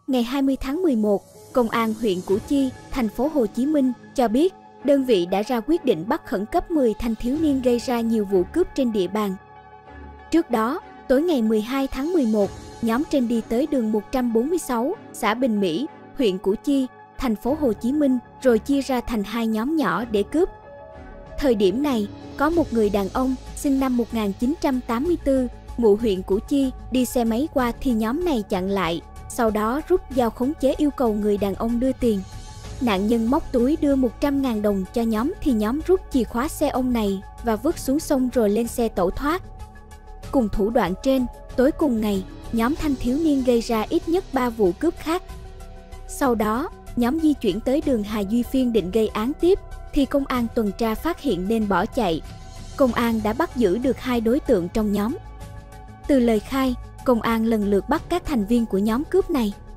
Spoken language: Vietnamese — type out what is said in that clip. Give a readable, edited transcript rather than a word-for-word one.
Ngày 20 tháng 11, Công an huyện Củ Chi, thành phố Hồ Chí Minh cho biết đơn vị đã ra quyết định bắt khẩn cấp 10 thanh thiếu niên gây ra nhiều vụ cướp trên địa bàn. Trước đó, tối ngày 12 tháng 11, nhóm trên đi tới đường 146, xã Bình Mỹ, huyện Củ Chi, thành phố Hồ Chí Minh rồi chia ra thành hai nhóm nhỏ để cướp. Thời điểm này, có một người đàn ông sinh năm 1984, ngụ huyện Củ Chi đi xe máy qua thì nhóm này chặn lại, sau đó rút dao khống chế yêu cầu người đàn ông đưa tiền. Nạn nhân móc túi đưa 100.000 đồng cho nhóm thì nhóm rút chìa khóa xe ông này và vứt xuống sông rồi lên xe tẩu thoát. Cùng thủ đoạn trên, tối cùng ngày, nhóm thanh thiếu niên gây ra ít nhất 3 vụ cướp khác. Sau đó, nhóm di chuyển tới đường Hà Duy Phiên định gây án tiếp, thì công an tuần tra phát hiện nên bỏ chạy. Công an đã bắt giữ được 2 đối tượng trong nhóm. Từ lời khai, công an lần lượt bắt các thành viên của nhóm cướp này.